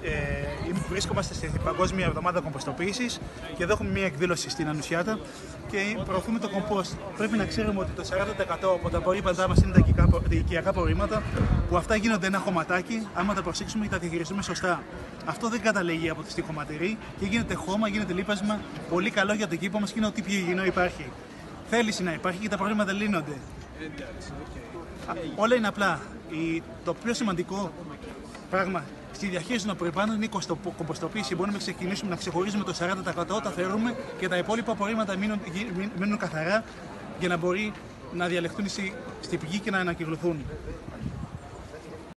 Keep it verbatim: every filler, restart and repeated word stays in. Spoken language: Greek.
Ε, βρίσκομαστε στην Παγκόσμια Εβδομάδα Κομποστοποίησης και εδώ έχουμε μια εκδήλωση στην Ανουσιάτα και προωθούμε το κομπόστ. Πρέπει να ξέρουμε ότι το σαράντα τοις εκατό από τα απορρίμματά μας είναι τα οικιακά απορρίμματα, που αυτά γίνονται ένα χωματάκι, άμα τα προσέξουμε και τα διαχειριστούμε σωστά. Αυτό δεν καταλήγει από τη στοιχοματερή και γίνεται χώμα, γίνεται λίπασμα, πολύ καλό για τον κήπο μας και είναι ό,τι πιο υγιεινό υπάρχει. Θέληση να υπάρχει και τα προβλήματα λύνονται. Α, όλα είναι απλά. Η, το πιο σημαντικό πράγμα στη διαχείριση των απορριμμάτων είναι η κομποστοποίηση. Μπορούμε να ξεκινήσουμε να ξεχωρίζουμε το σαράντα τοις εκατό, τα θεωρούμε και τα υπόλοιπα απορρίμματα μείνουν, μείνουν καθαρά για να μπορεί να διαλεχθούν στη, στη πηγή και να ανακυκλωθούν.